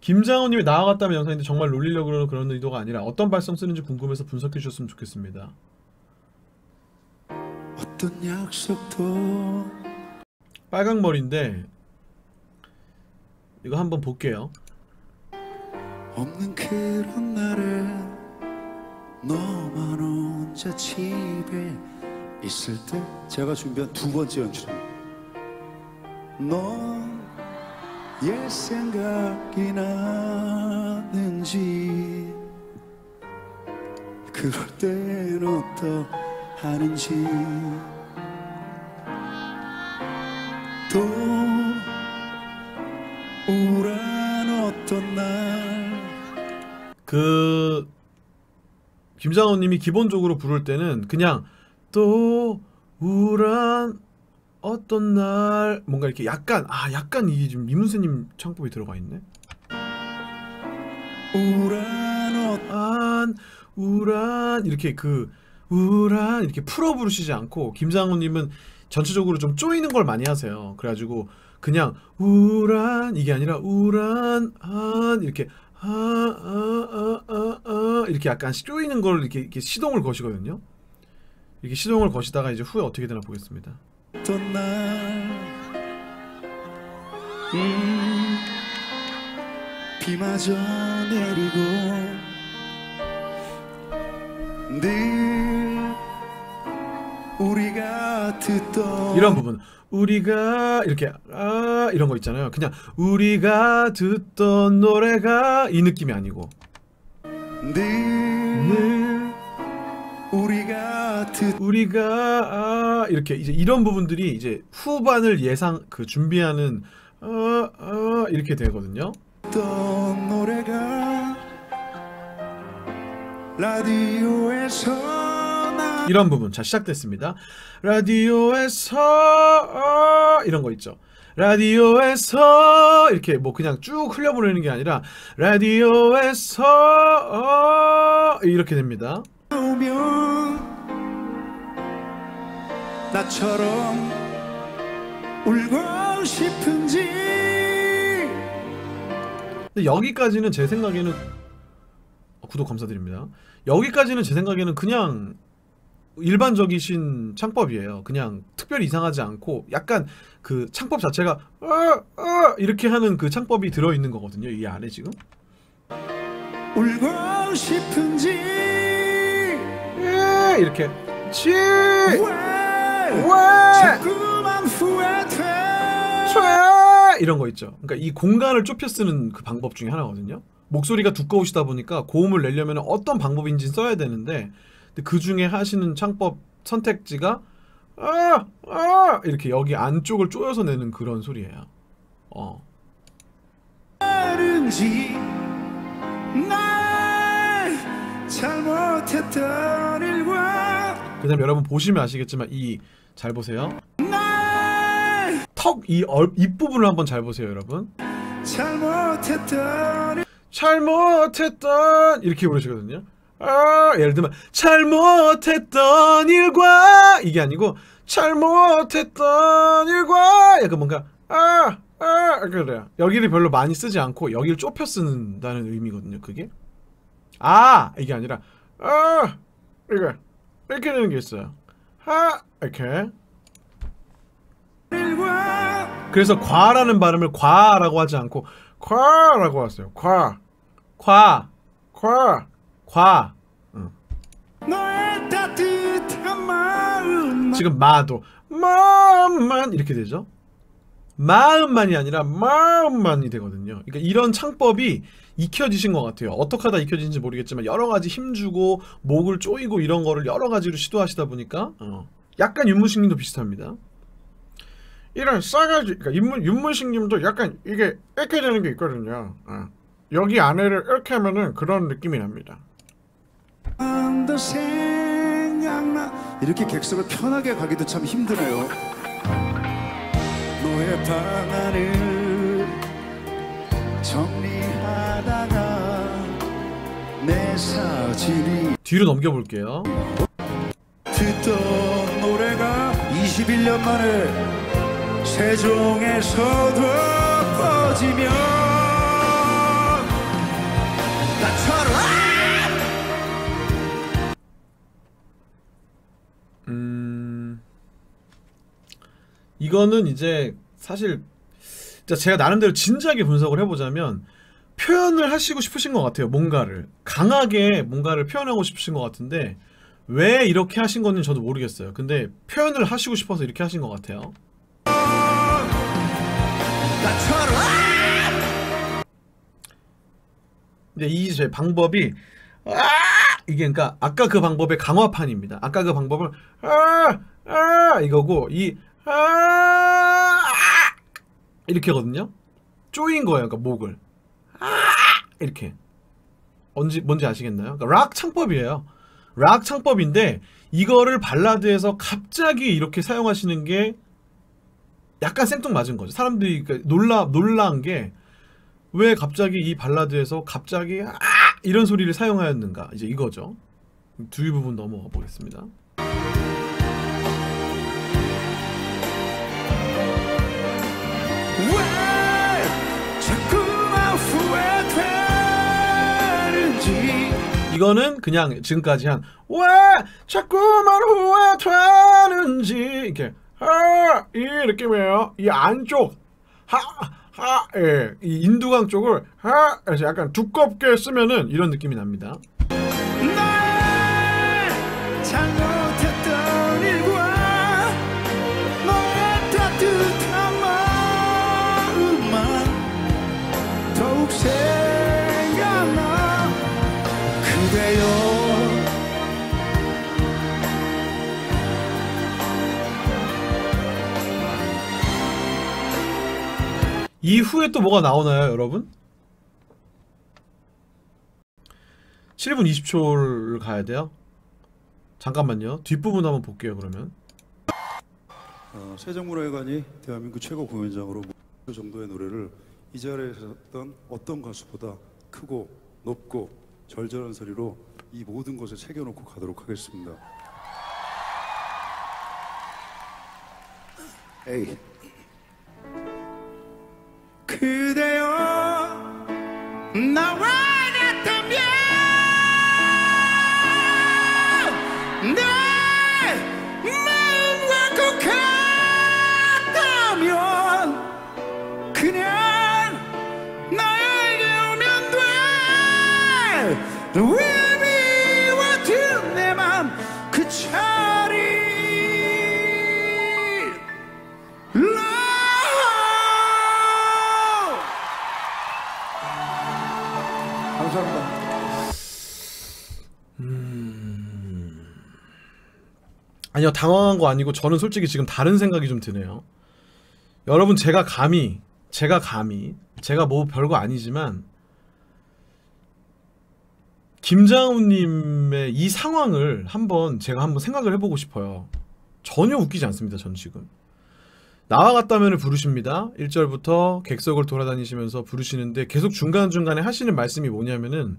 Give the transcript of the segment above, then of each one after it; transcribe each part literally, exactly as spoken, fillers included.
김장호님이 나와갔다면 영상인데 정말 놀리려고 그런 의도가 아니라 어떤 발성 쓰는지 궁금해서 분석해 주셨으면 좋겠습니다. 어떤 약속도 빨강머리인데 이거 한번 볼게요. 없는 그런 날에 너만 혼자 집에 있을 때 제가 준비한 두 번째 연출입니다. 넌 옛 생각이 나는지 그럴 땐 어떠하는지 또 우울한 어떤 날 그 김장호님이 기본적으로 부를 때는 그냥 또 우울한 어떤 날 뭔가 이렇게 약간 아 약간 이게 지금 이문세님 창법이 들어가 있네. 우울한 어떤 우울한 이렇게 그 우울한 이렇게 풀어 부르시지 않고 김장호님은 전체적으로 좀 쪼이는 걸 많이 하세요. 그래가지고 그냥 우울한 이게 아니라 우울한 한 이렇게 아아아아아 이렇게 약간 쪼이는 걸 이렇게, 이렇게 시동을 거시거든요. 이렇게 시동을 거시다가 이제 후에 어떻게 되나 보겠습니다. 어떤 날 음, 비마저 내리고 늘 우리가 듣던 이런 부분 우리가 이렇게 아 이런 거 있잖아요. 그냥 우리가 듣던 노래가 이 느낌이 아니고 늘, 늘 우리가 듣 우리가 아 이렇게 이제 이런 부분들이 이제 후반을 예상 그 준비하는 아, 아 이렇게 되거든요. 듣던 노래가 라디오에서 이런 부분 자 시작됐습니다. 라디오에서 어, 이런 거 있죠. 라디오에서 이렇게 뭐 그냥 쭉 흘려보내는 게 아니라 라디오에서 어, 이렇게 됩니다. 오면 나처럼 울고 싶은지 근데 여기까지는 제 생각에는 어, 구독 감사드립니다. 여기까지는 제 생각에는 그냥 일반적이신 창법이에요. 그냥 특별히 이상하지 않고 약간 그 창법 자체가 아, 아, 이렇게 하는 그 창법이 들어있는 거거든요. 이 안에 지금 울고 싶은지 예, 이렇게 치 왜, 왜 자꾸만 후회돼 촤 이런 거 있죠. 그러니까 이 공간을 좁혀 쓰는 그 방법 중에 하나거든요. 목소리가 두꺼우시다 보니까 고음을 내려면 어떤 방법인지 써야 되는데 그 중에 하시는 창법 선택지가 아, 아 이렇게 여기 안쪽을 쪼여서 내는 그런 소리예요. 어. 다른지 날 잘못했던 일과 그다음 여러분 보시면 아시겠지만 이 잘 보세요. 턱 이 입 부분을 한번 잘 보세요, 여러분. 잘못했던 잘못했던 이렇게 부르시거든요. 아, 예를 들면 잘못했던 일과 이게 아니고 잘못했던 일과 약간 뭔가 아, 아 그래요. 여기를 별로 많이 쓰지 않고 여기를 좁혀 쓴다는 의미거든요. 그게 아 이게 아니라 아 이거 이렇게 되는 게 있어요. 아 이렇게 그래서 과라는 발음을 과라고 하지 않고 과라고 하세요. 과, 과, 과, 과. 응. 너의 따뜻한 마음 지금 마도 마음만 이렇게 되죠. 마음만이 아니라 마음만이 되거든요. 그러니까 이런 창법이 익혀지신 것 같아요. 어떻게 하다 익혀진지 모르겠지만 여러 가지 힘주고 목을 조이고 이런 거를 여러 가지로 시도하시다 보니까 어. 약간 윤무식님도 비슷합니다. 이런 싸가지, 그러니까 윤문, 윤문식님도 약간 이게 이렇게 되는 게 있거든요. 어. 여기 안에를 이렇게 하면은 그런 느낌이 납니다. 더 생각나 이렇게 객석을 편하게 가기도 참 힘드네요. 너의 방안을 정리하다가 내 사진이 뒤로 넘겨볼게요. 듣던 노래가 이십일 년 만에 세종에서도 퍼지면 이거는 이제 사실 제가 나름대로 진지하게 분석을 해보자면 표현을 하시고 싶으신 것 같아요. 뭔가를 강하게 뭔가를 표현하고 싶으신 것 같은데 왜 이렇게 하신 건지 저도 모르겠어요. 근데 표현을 하시고 싶어서 이렇게 하신 것 같아요. 근데 이 제 방법이 아! 이게 그러니까 아까 그 방법의 강화판입니다. 아까 그 방법을 아! 아! 이거고 이 아! 이렇게 하거든요. 쪼인 거예요. 그러니까 목을 아! 이렇게 뭔지 뭔지 아시겠나요? 그러니까 락 창법이에요. 락 창법인데 이거를 발라드에서 갑자기 이렇게 사용하시는 게 약간 생뚱맞은 거죠. 사람들이 그러니까 놀라 놀란 게 왜 갑자기 이 발라드에서 갑자기 아! 이런 소리를 사용하였는가 이제 이거죠. 뒤 부분 넘어가 보겠습니다. 왜 자꾸만 후회되는지 이거는 그냥 지금까지 한 왜 자꾸만 후회되는지 이렇게 아! 이 느낌이에요. 이 안쪽 하! 하! 예. 이 인두강 쪽을 하! 그래서 약간 두껍게 쓰면은 이런 느낌이 납니다. 나의 잘못했던 일과 너의 따뜻한 마음만 더욱 생각나 그대여. 이후에 또 뭐가 나오나요, 여러분? 칠 분 이십 초를 가야 돼요. 잠깐만요. 뒷부분 한번 볼게요, 그러면. 어, 세종문화회관이 대한민국 최고 공연장으로 그 정도의 노래를 이 자리에서 했던 어떤 가수보다 크고 높고 절절한 소리로 이 모든 것을 새겨놓고 가도록 하겠습니다. 에이. 그대여 나와 같다면 내 마음과 꼭 같다면 그냥 나에게 오면 돼. 왜 미워진 내 맘 그 자리 감사합니다. 음... 아니요, 당황한 거 아니고 저는 솔직히 지금 다른 생각이 좀 드네요. 여러분, 제가 감히 제가 감히 제가 뭐 별거 아니지만 김장훈님의 이 상황을 한번 제가 한번 생각을 해보고 싶어요. 전혀 웃기지 않습니다. 전 지금 나와 같다면을 부르십니다. 일 절부터 객석을 돌아다니시면서 부르시는데 계속 중간중간에 하시는 말씀이 뭐냐면은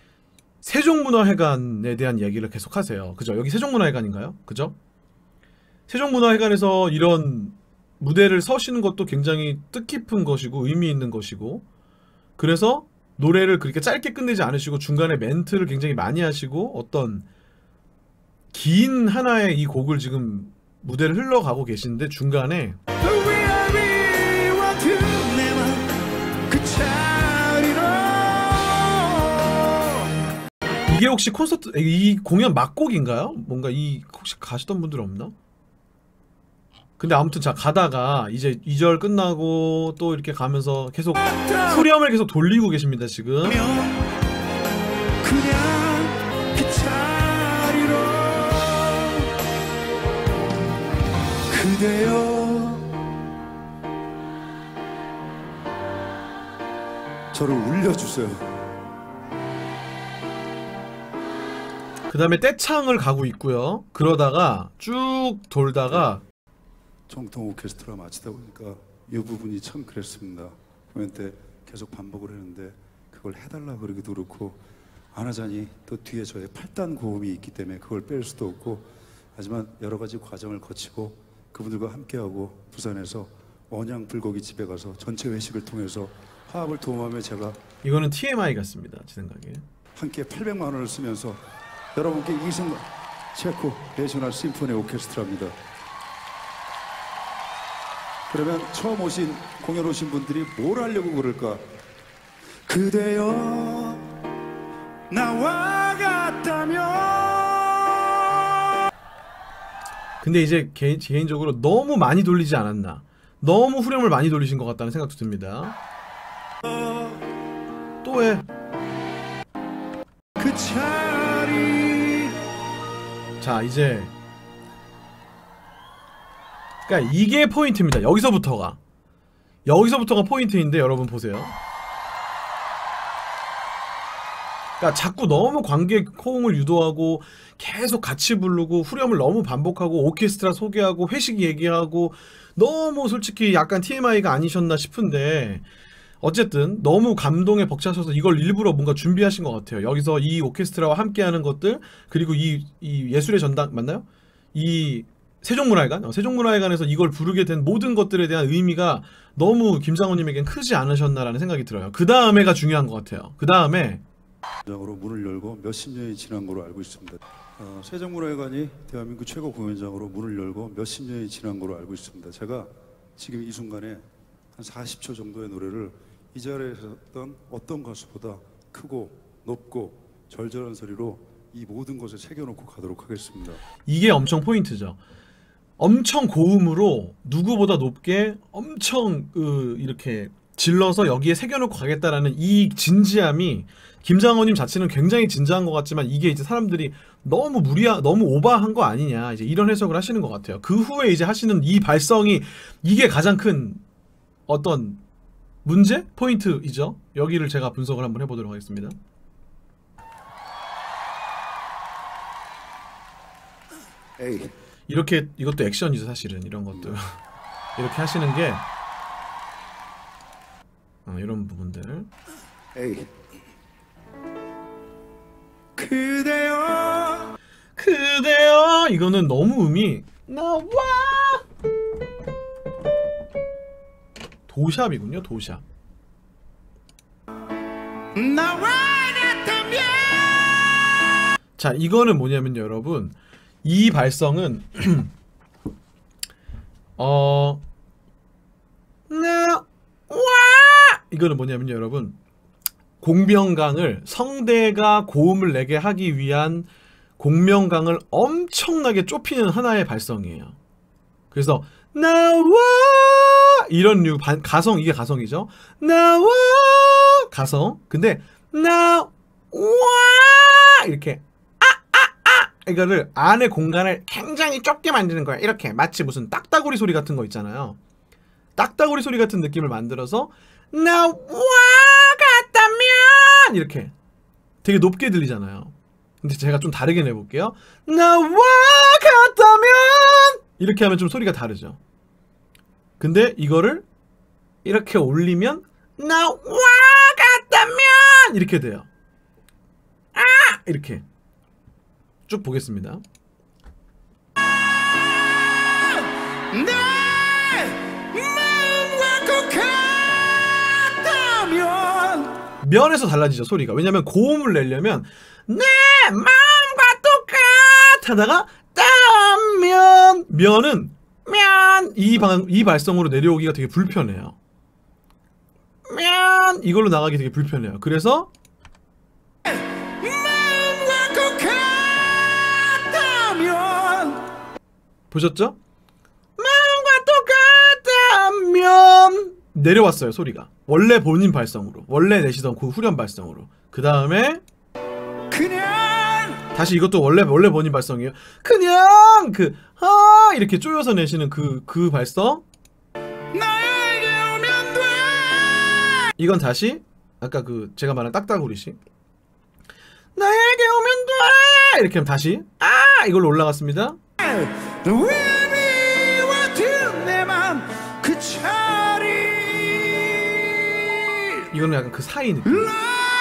세종문화회관에 대한 얘기를 계속 하세요. 그죠? 여기 세종문화회관인가요? 그죠? 세종문화회관에서 이런 무대를 서시는 것도 굉장히 뜻깊은 것이고 의미 있는 것이고, 그래서 노래를 그렇게 짧게 끝내지 않으시고 중간에 멘트를 굉장히 많이 하시고 어떤 긴 하나의 이 곡을 지금 무대를 흘러가고 계시는데 중간에 이게 혹시 콘서트 이 공연 막곡인가요? 뭔가 이 혹시 가시던 분들 없나? 근데 아무튼 자 가다가 이제 이 절 끝나고 또 이렇게 가면서 계속 후렴을 계속 돌리고 계십니다 지금. 그대여 저를 울려주세요. 그 다음에 떼창을 가고 있고요. 그러다가 쭉 돌다가 정통 오케스트라 마치다 보니까 이 부분이 참 그랬습니다. 공연 때 계속 반복을 했는데 그걸 해달라 그러기도 그렇고 안 하자니 또 뒤에 저의 팔단 고음이 있기 때문에 그걸 뺄 수도 없고, 하지만 여러 가지 과정을 거치고 그분들과 함께하고 부산에서 언양 불고기 집에 가서 전체 회식을 통해서 화합을 도모하며 제가 이거는 티엠아이 같습니다. 제 생각에 함께 팔백만 원을 쓰면서 여러분께 이승 체코 내셔널 심포니 오케스트라입니다. 그러면 처음 오신 공연 오신 분들이 뭘 하려고 그럴까? 그대여 나와 같다면. 근데 이제 개인, 개인적으로 너무 많이 돌리지 않았나, 너무 후렴을 많이 돌리신 것 같다는 생각도 듭니다. 또해 그 자리. 자 이제 그러니까 이게 포인트입니다. 여기서부터가 여기서부터가 포인트인데 여러분 보세요. 그러니까 자꾸 너무 관객 호응을 유도하고 계속 같이 부르고 후렴을 너무 반복하고 오케스트라 소개하고 회식 얘기하고 너무 솔직히 약간 티엠아이가 아니셨나 싶은데 어쨌든 너무 감동에 벅차셔서 이걸 일부러 뭔가 준비하신 것 같아요. 여기서 이 오케스트라와 함께하는 것들, 그리고 이, 이 예술의 전당 맞나요? 이 세종문화회관? 어, 세종문화회관에서 이걸 부르게 된 모든 것들에 대한 의미가 너무 김장호님에겐 크지 않으셨나라는 생각이 들어요. 그 다음에가 중요한 것 같아요. 그 다음에 장으로 문을 열고 몇십 년이 지난 걸로 알고 있습니다. 어, 세종문화회관이 대한민국 최고 공연장으로 문을 열고 몇십 년이 지난 걸로 알고 있습니다. 제가 지금 이 순간에 한 사십 초 정도의 노래를 이 자리에서 했던 어떤 가수보다 크고 높고 절절한 소리로 이 모든 것을 새겨놓고 가도록 하겠습니다. 이게 엄청 포인트죠. 엄청 고음으로 누구보다 높게 엄청 그 이렇게 질러서 여기에 새겨놓고 가겠다라는 이 진지함이, 김장호님 자체는 굉장히 진지한 것 같지만 이게 이제 사람들이 너무 무리하, 너무 오버한 거 아니냐 이제 이런 해석을 하시는 것 같아요. 그 후에 이제 하시는 이 발성이 이게 가장 큰 어떤 문제? 포인트이죠. 여기를 제가 분석을 한번 해보도록 하겠습니다. 에이. 이렇게 이것도 액션이죠 사실은. 이런 것도 이렇게 하시는 게 어, 이런 부분들. 에이. 그대여 그대여 이거는 너무 음이 나와 도샵이군요. 도샵. 나와 같다면. 자 이거는 뭐냐면 여러분 이 발성은 어 나와 이거는 뭐냐면요 여러분 공명강을 성대가 고음을 내게 하기 위한 공명강을 엄청나게 좁히는 하나의 발성이에요. 그래서 나와 이런 류 반, 가성 이게 가성이죠. 나와 가성. 근데 나와 이렇게 이거를 안의 공간을 굉장히 좁게 만드는 거야. 이렇게 마치 무슨 딱따구리 소리 같은 거 있잖아요. 딱따구리 소리 같은 느낌을 만들어서 나와 같다면 이렇게 되게 높게 들리잖아요. 근데 제가 좀 다르게 내볼게요. 나와 같다면 이렇게 하면 좀 소리가 다르죠. 근데 이거를 이렇게 올리면 나와 같다면 이렇게 돼요. 아 이렇게 쭉 보겠습니다. 내 마음과 똑같다면 면에서 달라지죠 소리가. 왜냐면 고음을 내려면 내 마음과 똑같하다가 따면 면은 면 이 방 이 발성으로 내려오기가 되게 불편해요. 면 이걸로 나가기 되게 불편해요. 그래서 보셨죠? 마음과 똑같다면 내려왔어요 소리가. 원래 본인 발성으로, 원래 내시던 그 후렴 발성으로. 그 다음에 그냥 다시 이것도 원래 원래 본인 발성이에요. 그냥 그 아 이렇게 쪼여서 내시는 그 그 발성. 나에게 오면 돼. 이건 다시 아까 그 제가 말한 딱따구리식. 나에게 오면 돼 이렇게 하면 다시 아 이걸로 올라갔습니다. 그 자리 이거는 약간 그 사이 느낌. 라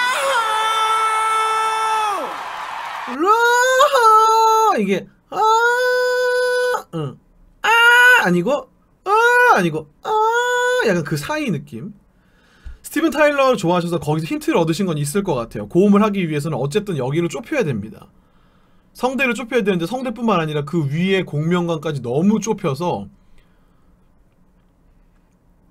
이게 아, 응, 아 아니고 아 아니고 아 약간 그 사이 느낌. 스티븐 타일러 좋아하셔서 거기서 힌트를 얻으신 건 있을 것 같아요. 고음을 하기 위해서는 어쨌든 여기를 좁혀야 됩니다. 성대를 좁혀야 되는데 성대뿐만 아니라 그 위에 공명관까지 너무 좁혀서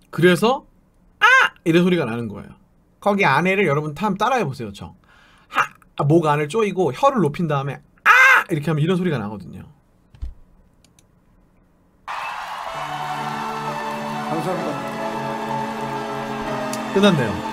그래서 아! 이런 소리가 나는 거예요. 거기 안에를 여러분 한번 따라해 보세요. 저 하! 아, 목 안을 조이고 혀를 높인 다음에 아! 이렇게 하면 이런 소리가 나거든요. 감사합니다. 끝났네요.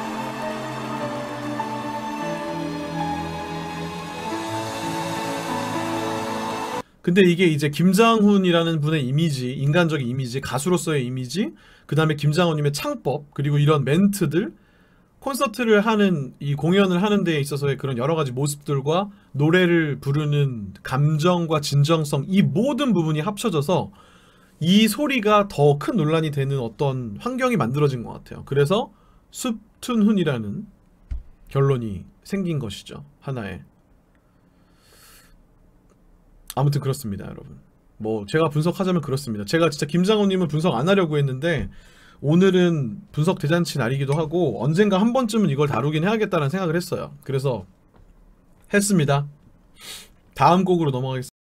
근데 이게 이제 김장훈이라는 분의 이미지, 인간적인 이미지, 가수로서의 이미지, 그 다음에 김장훈님의 창법, 그리고 이런 멘트들, 콘서트를 하는, 이 공연을 하는 데에 있어서의 그런 여러 가지 모습들과 노래를 부르는 감정과 진정성, 이 모든 부분이 합쳐져서 이 소리가 더 큰 논란이 되는 어떤 환경이 만들어진 것 같아요. 그래서 숲툰훈이라는 결론이 생긴 것이죠. 하나의. 아무튼 그렇습니다, 여러분. 뭐 제가 분석하자면 그렇습니다. 제가 진짜 김장훈님은 분석 안 하려고 했는데 오늘은 분석 대잔치 날이기도 하고 언젠가 한 번쯤은 이걸 다루긴 해야겠다는 생각을 했어요. 그래서 했습니다. 다음 곡으로 넘어가겠습니다.